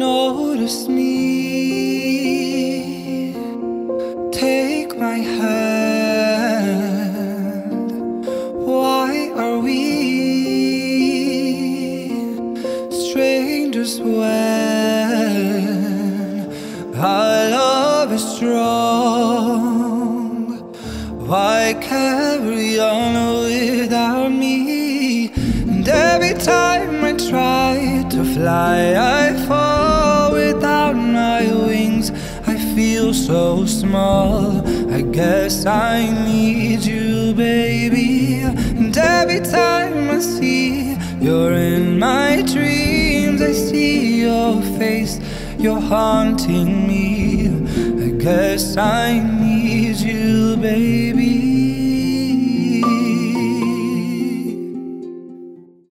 notice me. Take my hand. Why are we strangers when our love is strong? Why carry on without me? And every time I try to fly, I fall without my wings. I feel so small. I guess I need you, baby. And every time I see you're in my dreams, I see your face, you're haunting me. I guess I need you, baby.